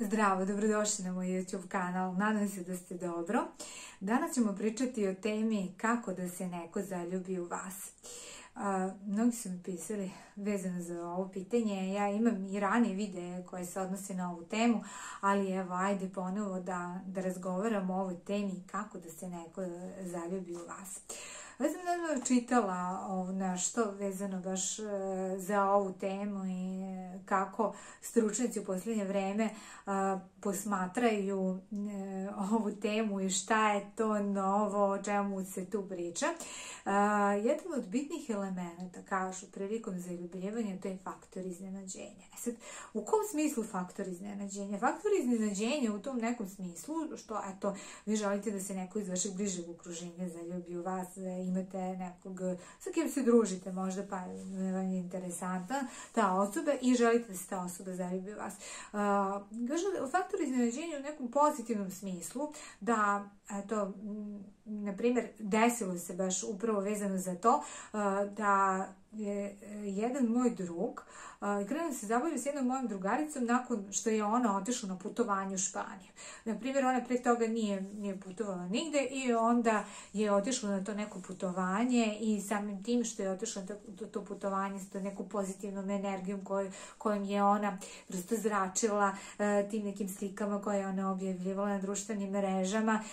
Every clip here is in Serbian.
Zdravo, dobrodošli na moj YouTube kanal, nadam se da ste dobro. Danas ćemo pričati o temi kako da se neko zaljubi u vas. Mnogi su mi pisali vezano za ovo pitanje, ja imam i ranije videe koje se odnose na ovu temu, ali evo, ajde ponovo da razgovaramo o ovoj temi kako da se neko zaljubi u vas. Ja sam nedavno čitala nešto vezano baš za ovu temu i kako stručnjaci u posljednje vreme posmatraju ovu temu i šta je to novo, o čemu se tu priča. Jedan od bitnih elemenata, kažu, prilikom zaljubljivanja, to je faktor iznenađenja. Sad, u kom smislu faktor iznenađenja? Faktor iznenađenja u tom nekom smislu, što, eto, vi želite da se neko iz vašeg bližeg okruženja zaljubi u vas, imate nekog sa kim se družite možda, pa vam je interesantna ta osoba i želite da se ta osoba zaljubi u vas. Faktor iznenađenja u nekom pozitivnom smislu, da, eto, na primjer, desilo se baš upravo vezano za to da je jedan moj drug krenuo da se zabavlja s jednom mojom drugaricom nakon što je ona otišla na putovanje u Španiju. Na primjer, ona pre toga nije putovala nigde i onda je otišla na to neko putovanje i samim tim što je otišla na to putovanje s nekom pozitivnom energijom kojom je ona prosto zračila tim nekim slikama koje je ona objavljivala na društvenim mrežama,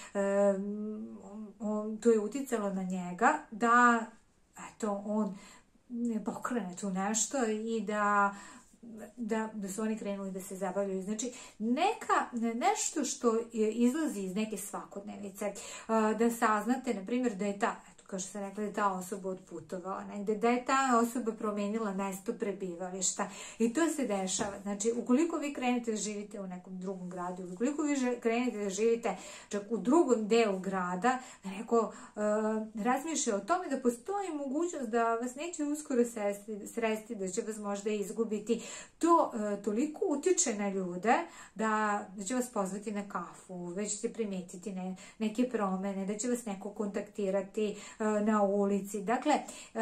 to je uticalo na njega da, eto, on pokrene tu nešto i da su oni krenuli da se zabavljaju. Znači, nešto što izlazi iz neke svakodnevice, da saznate, na primjer, da je kao što sam rekla, da je ta osoba odputovala negde, da je ta osoba promenila mesto prebivališta i to se dešava. Znači, ukoliko vi krenete da živite u nekom drugom gradu, ukoliko vi krenete da živite čak u drugom delu grada, neko razmišlja o tome da postoji mogućnost da vas neće uskoro sresti, da će vas možda izgubiti. To toliko utiče na ljude da će vas pozvati na kafu, već ćete primetiti neke promene, da će vas neko kontaktirati na ulici. Dakle,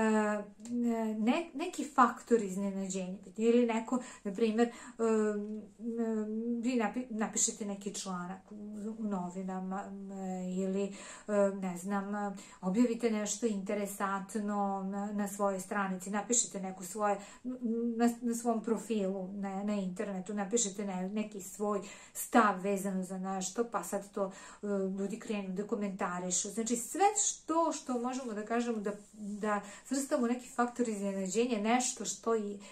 neki faktor iznenađenja. Ili neko, na primjer, vi napišete neki članak u novinama ili, ne znam, objavite nešto interesantno na svojoj stranici, napišete neku svoje, na svom profilu na internetu, napišete neki svoj stav vezano za nešto, pa sad to ljudi krenu da komentarišu. Znači, sve što možemo da kažemo da svrstamo neki faktor iznenađenja, nešto što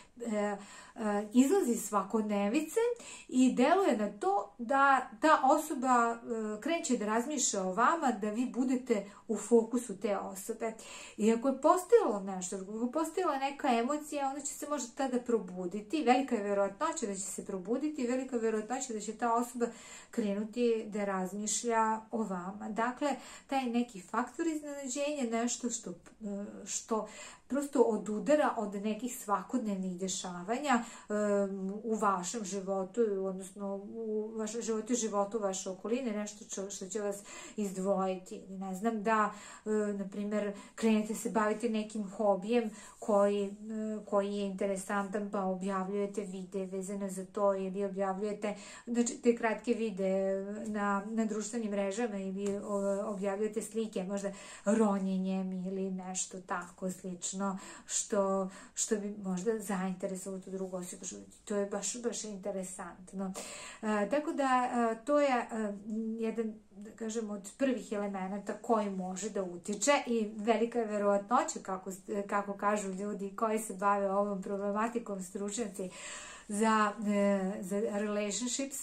izlazi svakodnevice i deluje na to da ta osoba kreće da razmišlja o vama, da vi budete u fokusu te osobe. I ako je postojalo nešto, ako je postojala neka emocija, onda će se možda tada probuditi. Velika je verovatnoća da će se probuditi, velika je verovatnoća da će ta osoba krenuti da razmišlja o vama. Dakle, taj neki faktor iznenađenja, nešto što prosto odudara od nekih svakodnevnih dešavanja u vašem životu, odnosno u vašem životu i životu vaše okoline, nešto što će vas izdvojiti. Ne znam, da, na primjer, krenete se baviti nekim hobijem koji je interesantan, pa objavljujete videe vezane za to ili objavljujete, znači, te kratke videe na društvenim mrežama ili objavljujete slike, možda ronjenjem ili nešto tako slično, što bi možda zainteresovalo tu drugu osobu. To je baš interesantno. Tako da, to je jedan, da kažem, od prvih elemenata koji može da utiče i velika je verovatnoća, kako kažu ljudi koji se bave ovom problematikom, stručnjaci za relationships,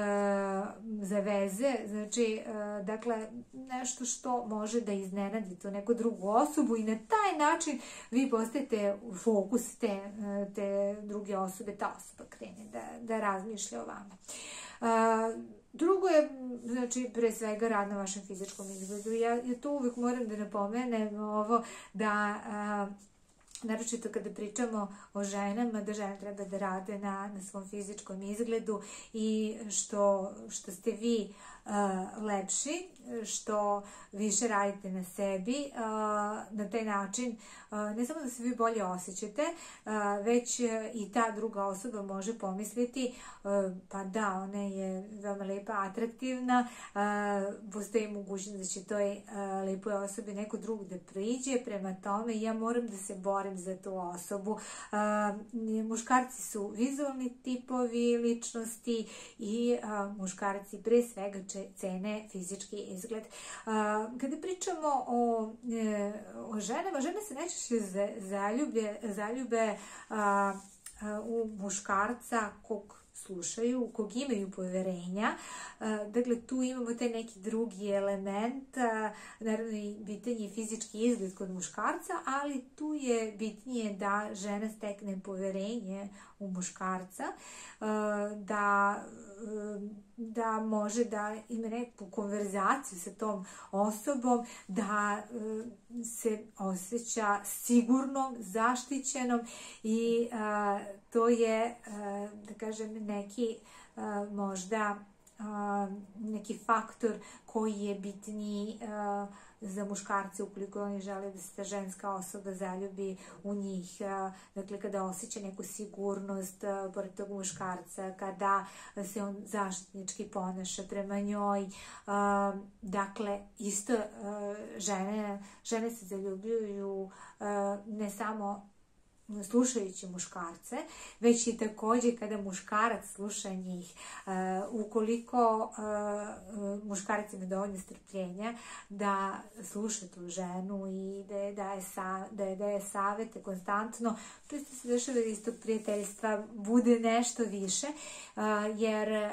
za veze, znači, dakle, nešto što može da iznenadi tu neku drugu osobu i na taj način vi postajete fokus te druge osobe, ta osoba krene da razmišlja o vama. Drugo je, znači, pre svega rad na vašem fizičkom izgledu. Ja to uvijek moram da napomenem ovo, da naročito kada pričamo o ženama, da žene treba da rade na svom fizičkom izgledu i što ste vi lepši, što više radite na sebi, na taj način ne samo da se vi bolje osjećate, već i ta druga osoba može pomisliti pa da, ona je veoma lepa, atraktivna, postoji mogućnost da će toj lepoj osobi neko drug da priđe, prema tome ja moram da se borim za tu osobu. Muškarci su vizualni tipovi ličnosti i muškarci pre svega cene fizički izgled. Kada pričamo o ženama, žene se najčešće zaljube u muškarca kog slušaju, kog imaju poverenja. Dakle, tu imamo taj neki drugi element, naravno i bitan je fizički izgled kod muškarca, ali tu je bitnije da žena stekne poverenje u muškarca, da može da ima neku konverzaciju sa tom osobom, da se osjeća sigurnom, zaštićenom i to je, da kažem, neki možda neki faktor koji je bitniji za muškarce ukoliko oni žele da se ta ženska osoba zaljubi u njih. Dakle, kada osjeća neku sigurnost pored tog muškarca, kada se on zaštitnički ponaša prema njoj. Dakle, isto žene se zaljubljuju ne samo slušajući muškarce, već i također kada muškarac sluša njih. Ukoliko muškarac ima dovoljno strpljenja da sluša tu ženu i da je daje savete konstantno, često se dešava da iz tog prijateljstva bude nešto više, jer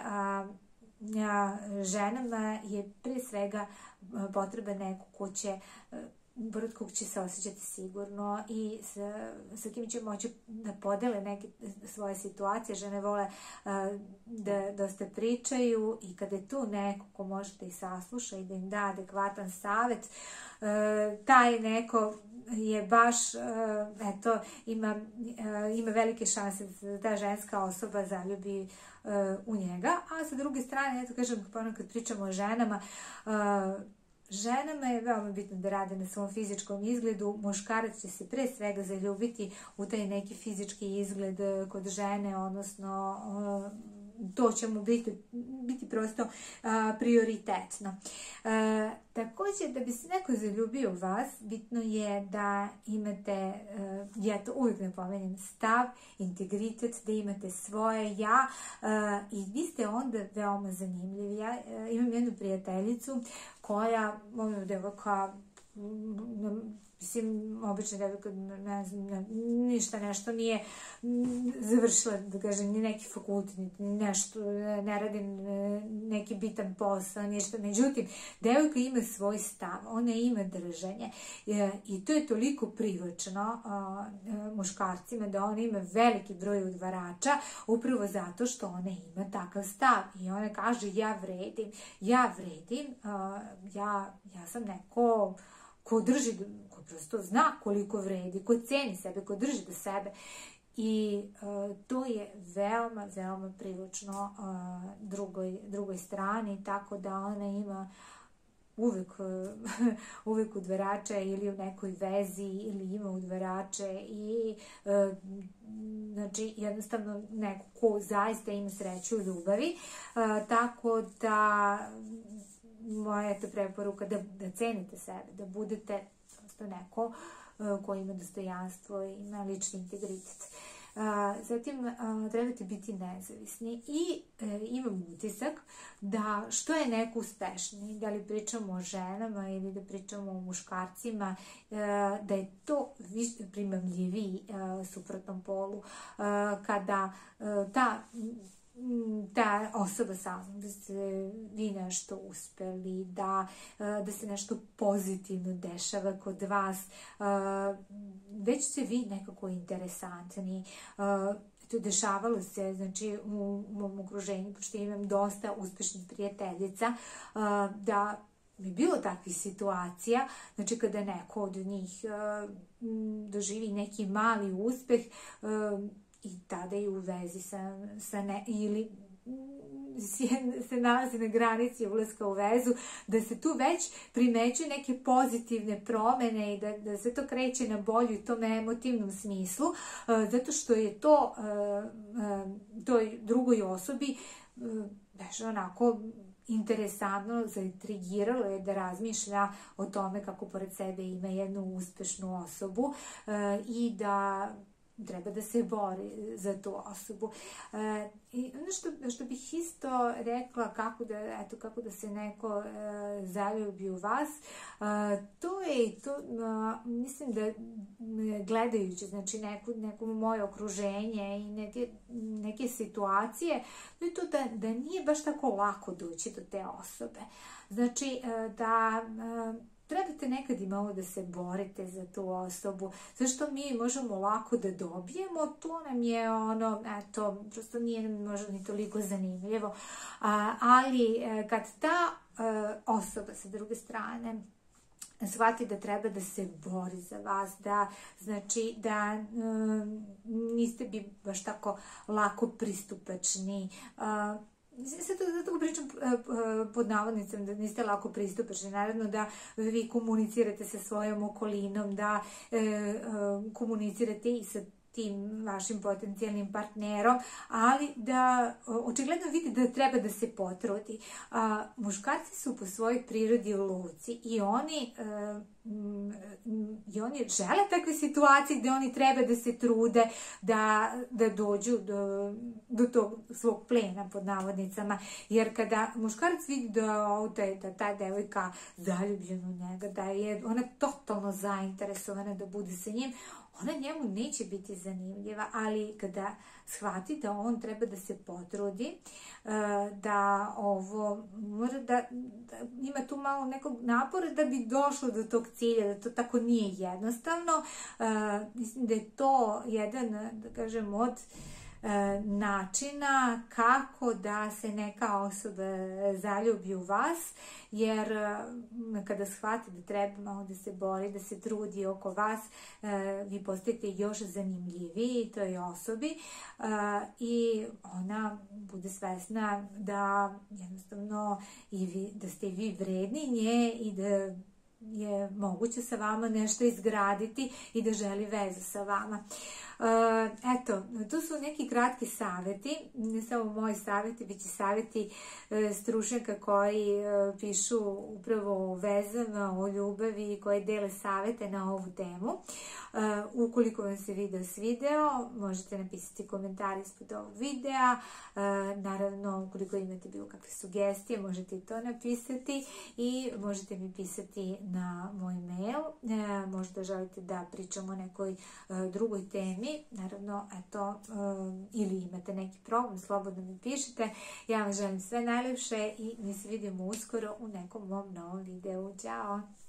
ženama je pre svega potreba neko ko će pored kog će se osjećati sigurno i sa kim će moći da podele neke svoje situacije. Žene vole da dosta pričaju i kada je tu neko ko može da ih sasluša i da im da adekvatan savet, taj neko je baš, eto, ima velike šanse da ta ženska osoba zaljubi u njega. A sa druge strane, eto kažem, kad pričamo o ženama, ženama je veoma bitno da rade na svom fizičkom izgledu. Muškarac će se pre svega zaljubiti u taj neki fizički izgled kod žene, odnosno to će mu biti prosto prioritetno. Također, da bi se neko zaljubio u vas, bitno je da imate, ja to uvijek napomenem, stav, integritet, da imate svoje ja i vi ste onda veoma zanimljivi. Ja imam jednu prijateljicu koja, moja devojka, mislim, obična devojka, ne znam, ništa nešto nije završila, da kažem, ni neki fakultet, ni nešto, ne radim neki bitan posao, ništa. Međutim, devojka ima svoj stav, ona ima držanje i to je toliko privlačno muškarcima da ona ima veliki broj udvarača upravo zato što ona ima takav stav i ona kaže ja vredim, ja sam neko ko drži, ko prosto zna koliko vredi, ko ceni sebe, ko drži do sebe. I to je veoma, veoma privlačno drugoj strani, tako da ona ima uvek udvarače ili u nekoj vezi ili ima udvarače i znači jednostavno neko ko zaista ima sreću u ljubavi, tako da moja je to preporuka da cenite sebe, da budete prosto neko koji ima dostojanstvo i ima lični integritet. Zatim trebate biti nezavisni i imam utisak da što je neko uspešniji, da li pričamo o ženama ili da pričamo o muškarcima, da je to primamljiviji suprotnom polu, kada ta osoba sama, da ste vi nešto uspeli, da se nešto pozitivno dešava kod vas, već ste vi nekako interesantni. Dešavalo se, znači, u mom okruženju, pošto imam dosta uspešnih prijateljica, da bi bilo takvih situacija, znači kada neko od njih doživi neki mali uspeh i tada je u vezi ili se nalazi na granici ulaska u vezu, da se tu već primećuju neke pozitivne promene i da se to kreće na bolju u tom emotivnom smislu, zato što je to toj drugoj osobi baš onako interesantno, zaintrigiralo je da razmišlja o tome kako pored sebe ima jednu uspešnu osobu i da treba da se bori za tu osobu. I ono što bih isto rekla, kako da se neko zaljubi u vas, to je i to, mislim da gledajući, znači neko moje okruženje i neke situacije, to je to da nije baš tako lako doći do te osobe. Znači da trebate nekad i malo da se borite za tu osobu. Zašto mi možemo lako da dobijemo, to nam je prosto nije možda ni toliko zanimljivo. Ali kad ta osoba sa druge strane shvati da treba da se bori za vas, znači da niste bi baš tako lako pristupačni, zato pričam pod navodnicom da niste lako pristupačni, naravno da vi komunicirate sa svojom okolinom, da komunicirate i sa tim vašim potencijalnim partnerom, ali da očigledno vidi da treba da se potrudi. Muškarci su po svojoj prirodi lovci i oni žele takve situacije gde oni treba da se trude da dođu do tog svog plena pod navodnicama, jer kada muškarac vidi da ta devojka zaljubljena u njega, da je ona totalno zainteresovana da bude sa njim, ona njemu neće biti zanimljiva, ali kada shvati da on treba da se potrudi, da ima tu malo nekog napora da bi došlo do tog cilja, da to tako nije jednostavno. Mislim da je to jedan, da kažem, od načina kako da se neka osoba zaljubi u vas, jer kada shvati da treba malo da se bori, da se trudi oko vas, vi postajete još zanimljiviji toj osobi i ona bude svesna da jednostavno da ste vi vredni nje i da je moguće sa vama nešto izgraditi i da želi vezu sa vama. Eto, tu su neki kratki savjeti, ne samo moji savjeti, već i savjeti stručnjaka koji pišu upravo o vezama, o ljubavi i koji dele savjete na ovu temu. Ukoliko vam se video svideo, možete napisati komentar ispod ovog videa. Naravno, ukoliko imate bilo kakve sugestije, možete i to napisati i možete mi pisati na moj mail. Možda želite da pričamo o nekoj drugoj temi. Naravno, eto, ili imate neki problem, slobodno mi pišite. Ja vam želim sve najljepše i mi se vidimo uskoro u nekom mom novom videu. Ćao!